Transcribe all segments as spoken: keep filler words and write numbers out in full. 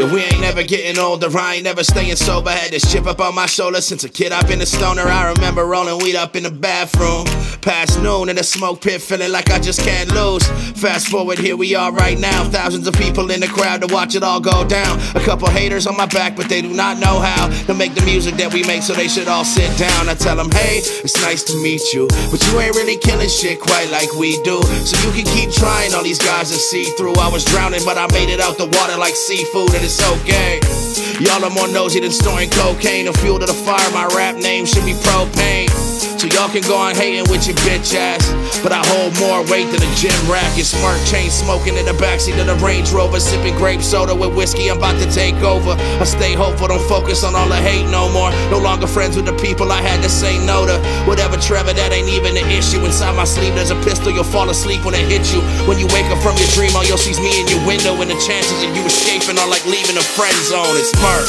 Yeah, we ain't never getting older, I ain't never staying sober. Had this chip up on my shoulder since a kid, I've been a stoner. I remember rolling weed up in the bathroom past noon in the smoke pit, feeling like I just can't lose. Fast forward, here we are right now, thousands of people in the crowd to watch it all go down. A couple haters on my back, but they do not know how to make the music that we make, so they should all sit down. I tell them, hey, it's nice to meet you, but you ain't really killing shit quite like we do. So you can keep trying, all these guys are see through. I was drowning, but I made it out the water like seafood, and it's okay. Y'all are more nosy than snorting cocaine. The fuel to the fire, my rap name should be propane. So y'all can go on hating with your bitch ass, but I hold more weight than a gym rack. It's smart chain smoking in the backseat of the Range Rover, sipping grape soda with whiskey, I'm about to take over. I stay hopeful, don't focus on all the hate no more. No longer friends with the people I had to say no to. Whatever, Trevor, that ain't even an issue. Inside my sleeve there's a pistol, you'll fall asleep when it hits you. When you wake up from your dream, all you'll see is me in your window, and the chances of you escaping are like leaving a friend zone. It's smart.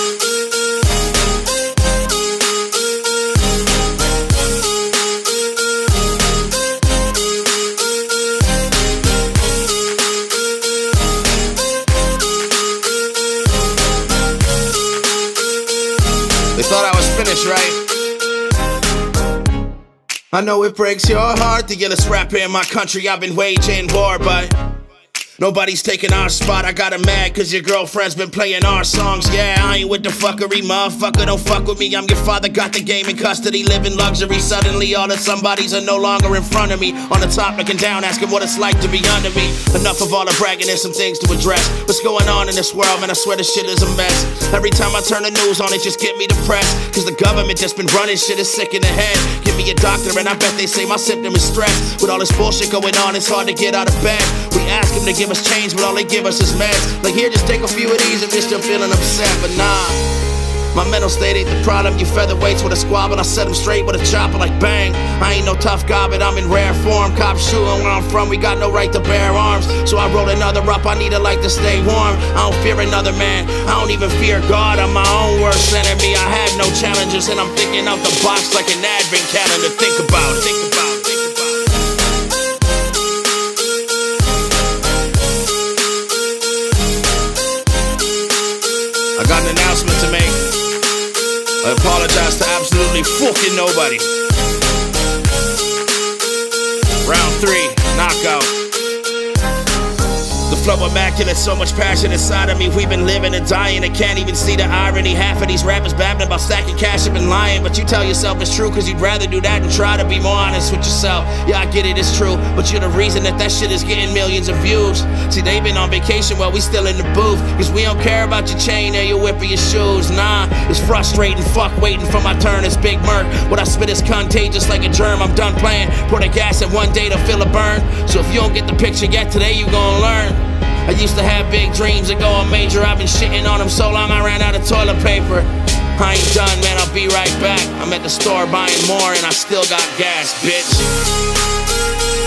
They thought I was finished, right? I know it breaks your heart, the illest rapper in my country. I've been waging war, but nobody's taking our spot. I got 'em mad cause your girlfriend's been playing our songs. Yeah, I ain't with the fuckery, motherfucker, don't fuck with me. I'm your father, got the game in custody, living luxury. Suddenly all the somebodies are no longer in front of me. On the top looking down, asking what it's like to be under me. Enough of all the bragging, there's some things to address. What's going on in this world, man, I swear this shit is a mess. Every time I turn the news on, it just get me depressed. Cause the government just been running shit, is sick in the head. Give me a doctor and I bet they say my symptom is stress. With all this bullshit going on, it's hard to get out of bed. We ask them to give us change, but all they give us is meds. Like, here, just take a few of these if you're still feeling upset. But nah, my mental state ain't the problem. You featherweights with a squabble, I set them straight with a chopper like bang. I ain't no tough guy, but I'm in rare form. Cops shooting where I'm from, we got no right to bear arms. So I roll another up, I need a light to stay warm. I don't fear another man, I don't even fear God. I'm my own worst enemy, I have no challenges, and I'm thinking out the box like an advent calendar. Think about it, think about it, think about it. I got an announcement to make. I apologize to absolutely fucking nobody. Round three, knockout. The flow immaculate, so much passion inside of me. We've been living and dying and can't even see the irony. Half of these rappers babbling about stacking cash have been lying, but you tell yourself it's true cause you'd rather do that than try to be more honest with yourself. Yeah, I get it, it's true, but you're the reason that that shit is getting millions of views. See, they been on vacation while we still in the booth, cause we don't care about your chain or your whip or your shoes. Nah, it's frustrating, fuck waiting for my turn. It's Big Merc, what I spit is contagious like a germ. I'm done playing, pour the gas in one day to feel a burn. So if you don't get the picture yet, today you gon' learn. I used to have big dreams and go on major. I've been shitting on them so long I ran out of toilet paper. I ain't done, man, I'll be right back. I'm at the store buying more and I still got gas, bitch.